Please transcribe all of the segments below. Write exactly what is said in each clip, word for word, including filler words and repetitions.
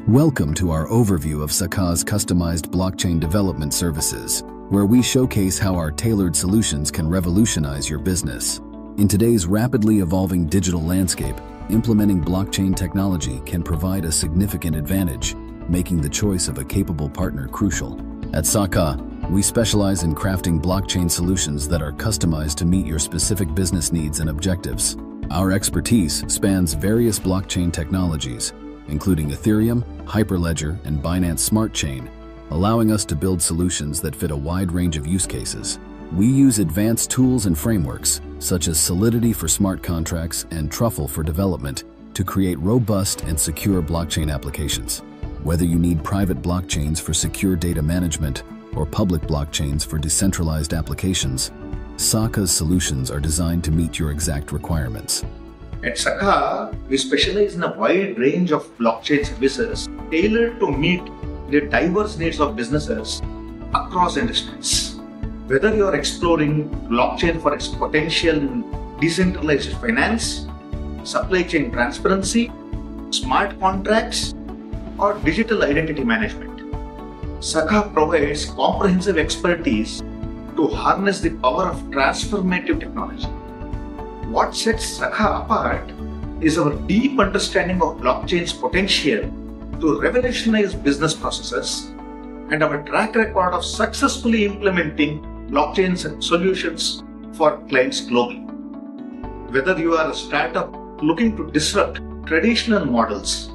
Welcome to our overview of Sakha's customized blockchain development services, where we showcase how our tailored solutions can revolutionize your business. In today's rapidly evolving digital landscape, implementing blockchain technology can provide a significant advantage, making the choice of a capable partner crucial. At Sakha, we specialize in crafting blockchain solutions that are customized to meet your specific business needs and objectives. Our expertise spans various blockchain technologies, including Ethereum, Hyperledger, and Binance Smart Chain, allowing us to build solutions that fit a wide range of use cases. We use advanced tools and frameworks, such as Solidity for smart contracts and Truffle for development, to create robust and secure blockchain applications. Whether you need private blockchains for secure data management or public blockchains for decentralized applications, Sakha's solutions are designed to meet your exact requirements. At Sakha, we specialize in a wide range of blockchain services tailored to meet the diverse needs of businesses across industries. Whether you are exploring blockchain for its potential in decentralized finance, supply chain transparency, smart contracts, or digital identity management, Sakha provides comprehensive expertise to harness the power of transformative technology. What sets Sakha apart is our deep understanding of blockchain's potential to revolutionize business processes and our track record of successfully implementing blockchain solutions for clients globally. Whether you are a startup looking to disrupt traditional models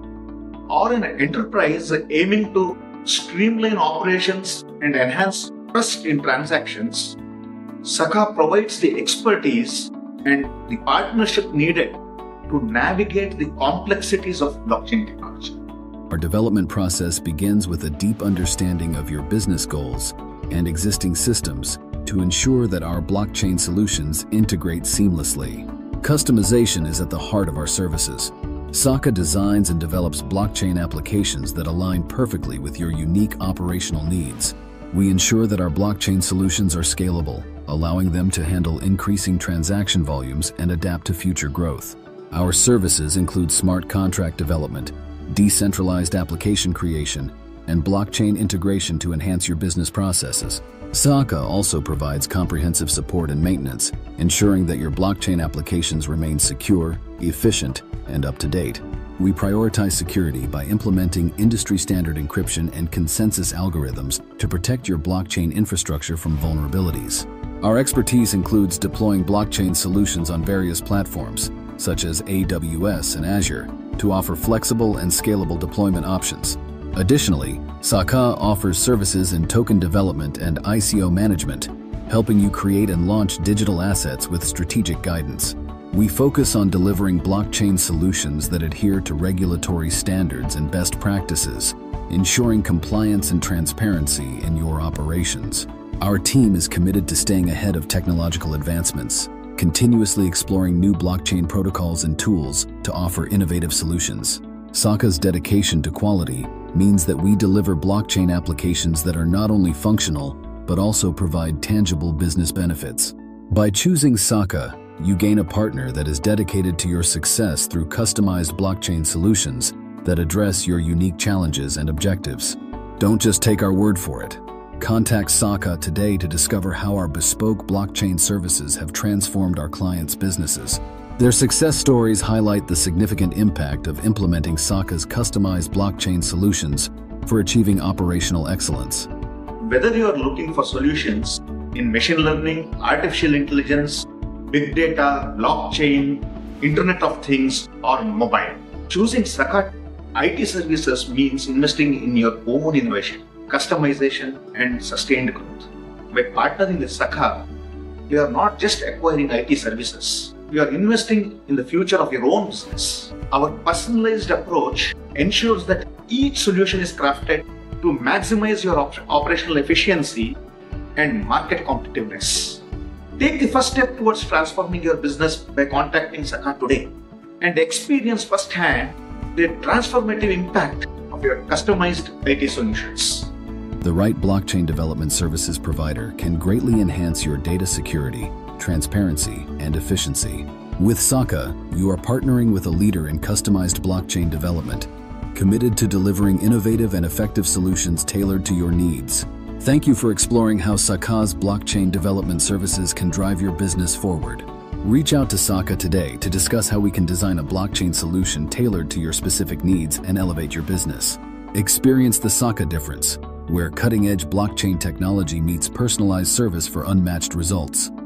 or an enterprise aiming to streamline operations and enhance trust in transactions, Sakha provides the expertise and the partnership needed to navigate the complexities of blockchain technology. Our development process begins with a deep understanding of your business goals and existing systems to ensure that our blockchain solutions integrate seamlessly. Customization is at the heart of our services. Sakha designs and develops blockchain applications that align perfectly with your unique operational needs. We ensure that our blockchain solutions are scalable, allowing them to handle increasing transaction volumes and adapt to future growth. Our services include smart contract development, decentralized application creation, and blockchain integration to enhance your business processes. Sakha also provides comprehensive support and maintenance, ensuring that your blockchain applications remain secure, efficient, and up-to-date. We prioritize security by implementing industry-standard encryption and consensus algorithms to protect your blockchain infrastructure from vulnerabilities. Our expertise includes deploying blockchain solutions on various platforms, such as A W S and Azure, to offer flexible and scalable deployment options. Additionally, Sakha offers services in token development and I C O management, helping you create and launch digital assets with strategic guidance. We focus on delivering blockchain solutions that adhere to regulatory standards and best practices, ensuring compliance and transparency in your operations. Our team is committed to staying ahead of technological advancements, continuously exploring new blockchain protocols and tools to offer innovative solutions. Sakha's dedication to quality means that we deliver blockchain applications that are not only functional, but also provide tangible business benefits. By choosing Sakha, you gain a partner that is dedicated to your success through customized blockchain solutions that address your unique challenges and objectives. Don't just take our word for it. Contact Sakha today to discover how our bespoke blockchain services have transformed our clients' businesses. Their success stories highlight the significant impact of implementing Sakha's customized blockchain solutions for achieving operational excellence. Whether you are looking for solutions in machine learning, artificial intelligence, big data, blockchain, Internet of Things, or mobile, choosing Sakha I T services means investing in your own innovation, customization, and sustained growth. By partnering with Sakha, you are not just acquiring I T services, you are investing in the future of your own business. Our personalized approach ensures that each solution is crafted to maximize your op operational efficiency and market competitiveness. Take the first step towards transforming your business by contacting Sakha today and experience firsthand the transformative impact of your customized I T solutions. The right blockchain development services provider can greatly enhance your data security, transparency, and efficiency. With Sakha, you are partnering with a leader in customized blockchain development, committed to delivering innovative and effective solutions tailored to your needs. Thank you for exploring how Sakha's blockchain development services can drive your business forward. Reach out to Sakha today to discuss how we can design a blockchain solution tailored to your specific needs and elevate your business. Experience the Sakha difference, where cutting-edge blockchain technology meets personalized service for unmatched results.